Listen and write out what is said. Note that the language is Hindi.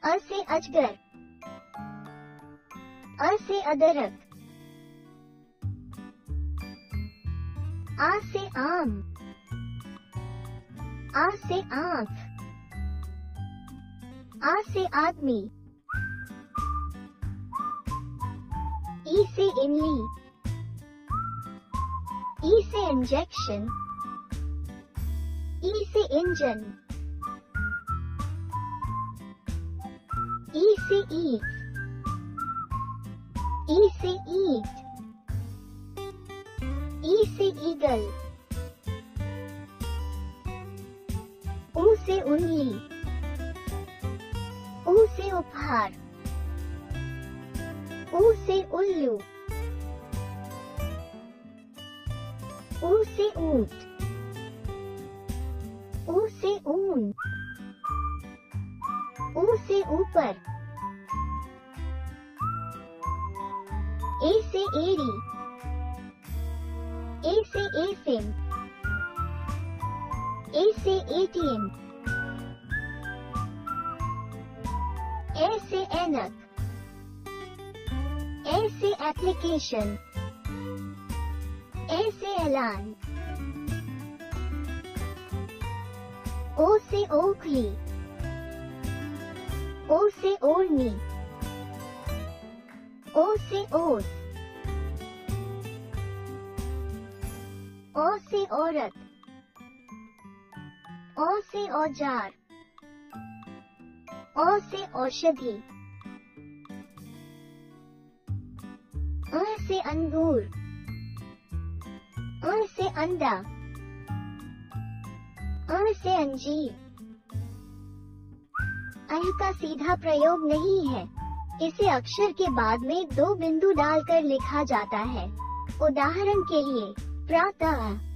अ से अजगर, अ से अदरक, आ से आम, आ से आँख, आ से आदमी, ई से इमली, ई से इंजेक्शन, ई से इंजन, ई से ईट, ई से ईट, ई से ईगल, ऊ से उंगली, ऊ से उपहार, ऊ से उल्लू, ऊ से ऊंट, ऊ से ऊन, ऊ से ऊपर, ए से एड़ी, ए से एफिम, ए से एटीएम, ए से ऐनक, ए से एप्लीकेशन, ए से ऐलान, ओ से ओखली, ओ से ओढ़नी, ओ से ओस, ओ से औरत, ओ से औजार, ओ से औषधि, अ से अंगूर, अ से अंडा, अ से अंजीर। अ का सीधा प्रयोग नहीं है, इसे अक्षर के बाद में 2 बिंदु डालकर लिखा जाता है। उदाहरण के लिए प्रातः।